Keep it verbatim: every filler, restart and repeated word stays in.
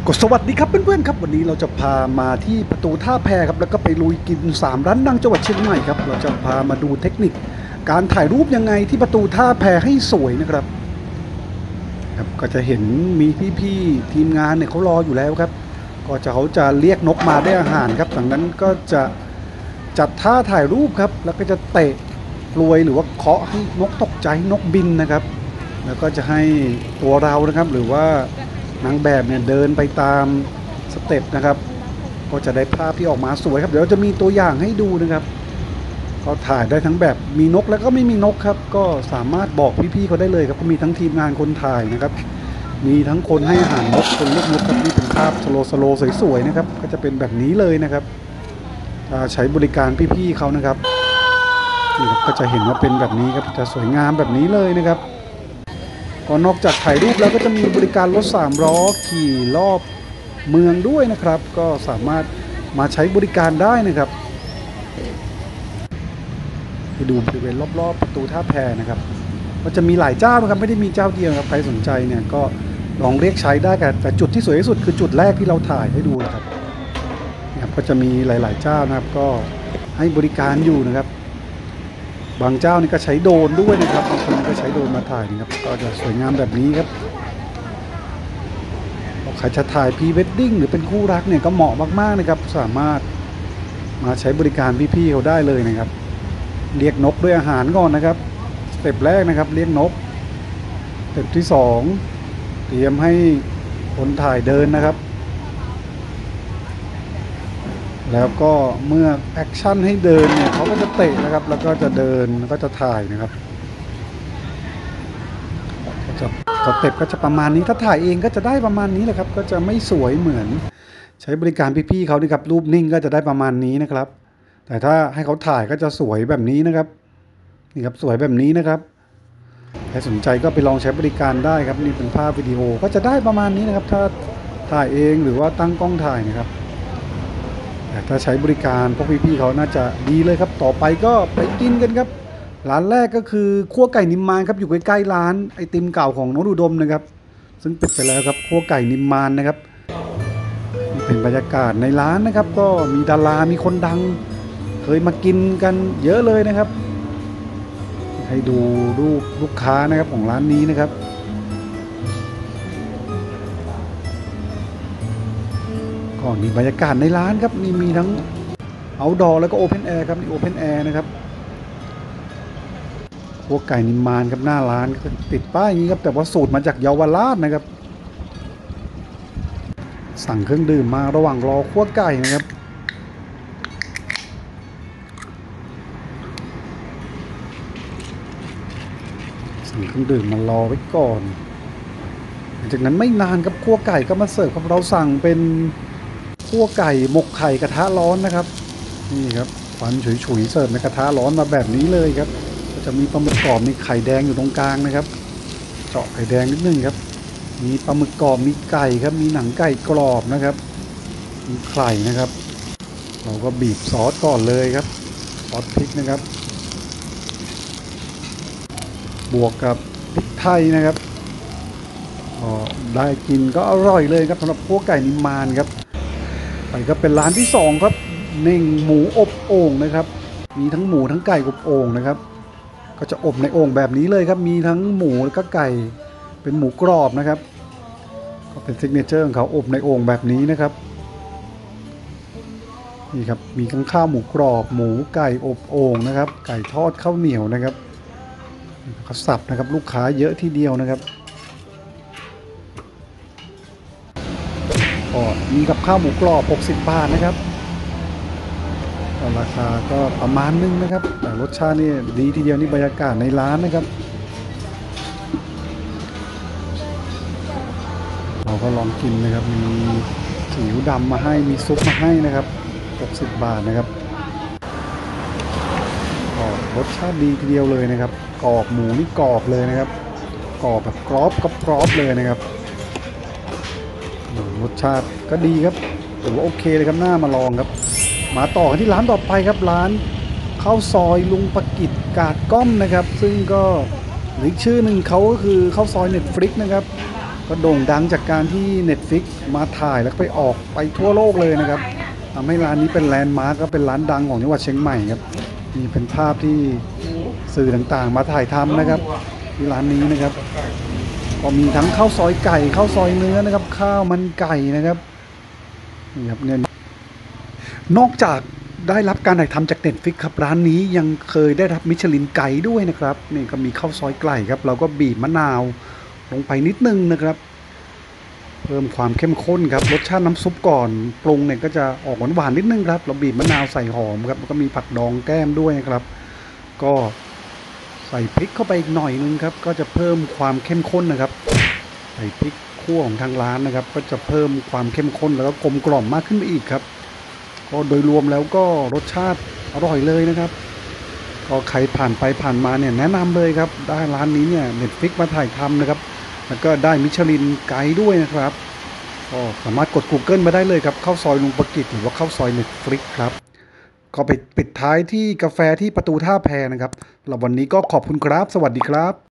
ก็สวัสดีครับเพื่อนๆครับวันนี้เราจะพามาที่ประตูท่าแพครับแล้วก็ไปลุยกินสามร้านดังจังหวัดเชียงใหม่ครับเราจะพามาดูเทคนิคการถ่ายรูปยังไงที่ประตูท่าแพให้สวยนะครับครับก็จะเห็นมีพี่ๆทีมงานเนี่ยเขารออยู่แล้วครับก็จะเขาจะเรียกนกมาได้อาหารครับจากนั้นก็จะจัดท่าถ่ายรูปครับแล้วก็จะเตะกลวยหรือว่าเคาะให้นกตกใจนกบินนะครับแล้วก็จะให้ตัวเรานะครับหรือว่านางแบบเนี่ยเดินไปตามสเต็ปนะครับก็จะได้ภาพที่ออกมาสวยครับเดี๋ยวจะมีตัวอย่างให้ดูนะครับก็ถ่ายได้ทั้งแบบมีนกแล้วก็ไม่มีนกครับก็สามารถบอกพี่ๆเขาได้เลยครับก็มีทั้งทีมงานคนถ่ายนะครับมีทั้งคนให้อาหารนกคนเลือกนกครับนี่เป็นภาพสโลสโลสวยๆนะครับก็จะเป็นแบบนี้เลยนะครับใช้บริการพี่ๆเขานะครับนี่ครับก็จะเห็นว่าเป็นแบบนี้ครับจะสวยงามแบบนี้เลยนะครับก็นอกจากถ่ายรูปแล้วก็จะมีบริการรถสามล้อขี่รอบเมืองด้วยนะครับก็สามารถมาใช้บริการได้นะครับไปดูบริเวณรอบๆประตูท่าแพนะครับก็จะมีหลายเจ้านะครับไม่ได้มีเจ้าเดียวครับใครสนใจเนี่ยก็ลองเรียกใช้ได้กันแต่จุดที่สวยที่สุดคือจุดแรกที่เราถ่ายให้ดูนะครับนะครับก็จะมีหลายๆเจ้านะครับก็ให้บริการอยู่นะครับบางเจ้านี่ก็ใช้โดรนด้วยนะครับบางคนก็ใช้โดรนมาถ่ายนะครับก็จะสวยงามแบบนี้ครับใครจะถ่ายพรีเวดดิ้งหรือเป็นคู่รักเนี่ยก็เหมาะมากๆนะครับสามารถมาใช้บริการพี่ๆเขาได้เลยนะครับเรียกนกด้วยอาหารก่อนนะครับสเต็ปแรกนะครับเรียกนกสเต็ปที่สองเตรียมให้คนถ่ายเดินนะครับแล้วก็เมื่อแอคชั่นให้เดินเนี่ยเขาก็จะเตะนะครับแล้วก็จะเดินแล้วก็จะถ่ายนะครับจะสเต็ปก็จะประมาณนี้ถ้าถ่ายเองก็จะได้ประมาณนี้แหละครับก็จะไม่สวยเหมือนใช้บริการพี่ๆเขานี่ครับรูปนิ่งก็จะได้ประมาณนี้นะครับแต่ถ้าให้เขาถ่ายก็จะสวยแบบนี้นะครับนี่ครับสวยแบบนี้นะครับใครสนใจก็ไปลองใช้บริการได้ครับนี่เป็นภาพวิดีโอก็จะได้ประมาณนี้นะครับถ้าถ่ายเองหรือว่าตั้งกล้องถ่ายนะครับแต่ถ้าใช้บริการพวกพี่ๆเขาน่าจะดีเลยครับต่อไปก็ไปกินกันครับร้านแรกก็คือคั่วไก่นิมมานครับอยู่ใกล้ๆร้านไอติมเก่าของน้องอุดมนะครับซึ่งปิดไปแล้วครับคั่วไก่นิมมานนะครับนี่เป็นบรรยากาศในร้านนะครับก็มีดารามีคนดังเคยมากินกันเยอะเลยนะครับให้ดูรูปลูกค้านะครับของร้านนี้นะครับก็มีบรรยากาศในร้านครับมีมีทั้งเอาท์ดอร์แล้วก็โอเพนแอร์ครับนี่โอเพนแอร์นะครับพวกไก่นิมมานครับหน้าร้านติดป้ายอย่างนี้ครับแต่ว่าสูตรมาจากเยาวราชนะครับสั่งเครื่องดื่มมาระหว่างรอคั่วไก่นะครับสั่งเครื่องดื่มมารอไว้ก่อนหลังจากนั้นไม่นานครับคั่วไก่ก็มาเสิร์ฟครับเราสั่งเป็นคั่วไก่หมกไข่กระทะร้อนนะครับนี่ครับควันฉุยๆเสิร์ฟในกระทะร้อนมาแบบนี้เลยครับก็จะมีปลาหมึกกรอบมีไข่แดงอยู่ตรงกลางนะครับเจาะไข่แดงนิดนึงครับมีปลาหมึกกรอบมีไก่ครับมีหนังไก่กรอบนะครับมีไข่นะครับเราก็บีบซอสก่อนเลยครับซอสพริกนะครับบวกกับพริกไทยนะครับก็ได้กินก็อร่อยเลยครับสำหรับพวกไก่นิมมานครับไปก็เป็นร้านที่สองครับเน่งหมูอบโอ่งนะครับมีทั้งหมูทั้งไก่อบโอ่งนะครับก็จะอบในโอ่งแบบนี้เลยครับมีทั้งหมูแล้วก็ไก่เป็นหมูกรอบนะครับก็เป็นซิกเนเจอร์ของเขาอบในโอ่งแบบนี้นะครับนี่ครับมีทั้งข้าวหมูกรอบหมูไก่อบโอ่งนะครับไก่ทอดข้าวเหนียวนะครับเขาสับนะครับลูกค้าเยอะทีเดียวนะครับก็มีกับข้าวหมูกรอบหกสิบบาทนะครับราคาก็ประมาณนึงนะครับแต่รสชาตินี่ดีทีเดียวนี่บรรยากาศในร้านนะครับเราก็ลองกินนะครับมีซีอิ๊วดำมาให้มีซุปมาให้นะครับหกสิบบาทนะครับก็รสชาติดีทีเดียวเลยนะครับกรอบหมูนี่กรอบเลยนะครับกรอบแบบกรอบกับกรอบเลยนะครับรสชาติก็ดีครับถือว่าโอเคเลยครับน่ามาลองครับมาต่อกันที่ร้านต่อไปครับร้านข้าวซอยลุงประกิตกาดก้อมนะครับซึ่งก็อีกชื่อหนึ่งเขาก็คือข้าวซอยเน็ตฟลิกนะครับก็โด่งดังจากการที่ Netflix มาถ่ายแล้วไปออกไปทั่วโลกเลยนะครับทำให้ร้านนี้เป็นแลนด์มาร์กก็เป็นร้านดังของจังหวัดเชียงใหม่ครับนี่เป็นภาพที่สื่อต่างๆมาถ่ายทำนะครับที่ร้านนี้นะครับก็มีทั้งข้าวซอยไก่ข้าวซอยเนื้อนะครับข้าวมันไก่นะครับนี่ครับเนี่ยนอกจากได้รับการถ่ายทำจาก Netflix ครับร้านนี้ยังเคยได้รับมิชลินไกด์ด้วยนะครับนี่ก็มีข้าวซอยไก่ครับเราก็บีบมะนาวลงไปนิดนึงนะครับเพิ่มความเข้มข้นครับรสชาติน้ำซุปก่อนปรุงเนี่ยก็จะออกหวานๆนิดนึงครับเราบีบมะนาวใส่หอมครับแล้วก็มีผักดองแก้มด้วยนะครับก็ใส่พริกเข้าไปอีกหน่อยนึงครับก็จะเพิ่มความเข้มข้นนะครับใส่พริกคั่วของทางร้านนะครับก็จะเพิ่มความเข้มข้นแล้วก็กลมกล่อมมากขึ้นไปอีกครับก็โดยรวมแล้วก็รสชาติอร่อยเลยนะครับก็ใครผ่านไปผ่านมาเนี่ยแนะนำเลยครับได้ร้านนี้เนี่ย Netflix มาถ่ายทำนะครับแล้วก็ได้มิชลินไกด์ด้วยนะครับก็สามารถกด Google มาได้เลยครับข้าวซอยลุงประกิตหรือว่าข้าวซอย Netflix ครับก็ไปปิดท้ายที่กาแฟที่ประตูท่าแพนะครับแล้ววันนี้ก็ขอบคุณครับสวัสดีครับ